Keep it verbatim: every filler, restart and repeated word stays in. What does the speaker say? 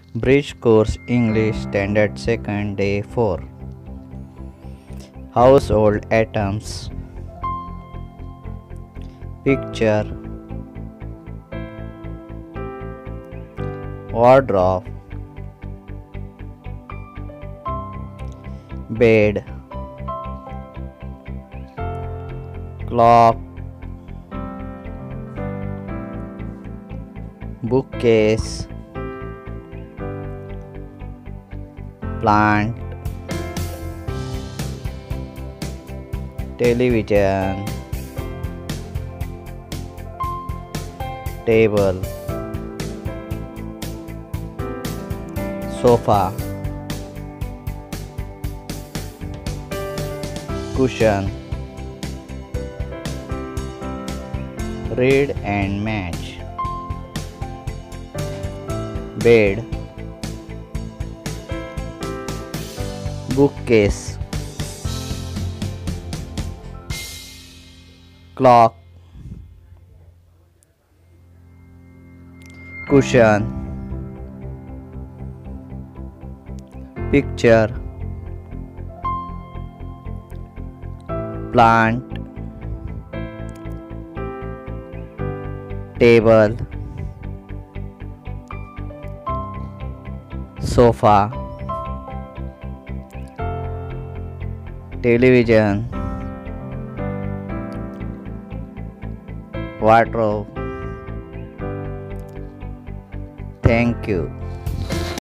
Bridge Course English Standard Second Day four. Household items. Picture. Wardrobe. Bed. Clock. Bookcase. Plant. Television. Table. Sofa. Cushion. Read and match. Bed. Bookcase. Clock. Cushion. Picture. Plant. Table. Sofa. Television. Wardrobe. Thank you.